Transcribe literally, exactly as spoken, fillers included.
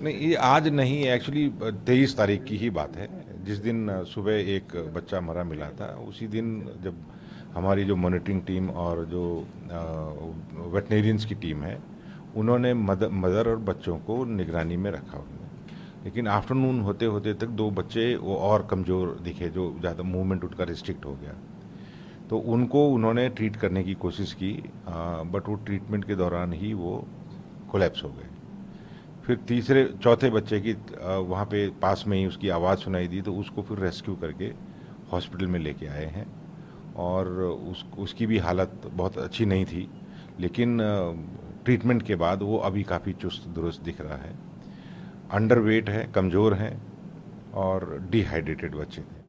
नहीं, ये आज नहीं, एक्चुअली तेईस तारीख की ही बात है। जिस दिन सुबह एक बच्चा मरा मिला था, उसी दिन जब हमारी जो मॉनिटरिंग टीम और जो वेटनेरियंस की टीम है, उन्होंने मदर मदर और बच्चों को निगरानी में रखा उन्होंने। लेकिन आफ्टरनून होते होते तक दो बच्चे वो और कमज़ोर दिखे, जो ज़्यादा मूवमेंट उनका रिस्ट्रिक्ट हो गया। तो उनको उन्होंने ट्रीट करने की कोशिश की, बट वो ट्रीटमेंट के दौरान ही वो कोलैप्स हो गए। फिर तीसरे चौथे बच्चे की वहाँ पे पास में ही उसकी आवाज़ सुनाई दी, तो उसको फिर रेस्क्यू करके हॉस्पिटल में लेके आए हैं। और उस उसकी भी हालत बहुत अच्छी नहीं थी, लेकिन ट्रीटमेंट के बाद वो अभी काफ़ी चुस्त दुरुस्त दिख रहा है। अंडर वेट है, कमज़ोर हैं और डिहाइड्रेटेड बच्चे थे।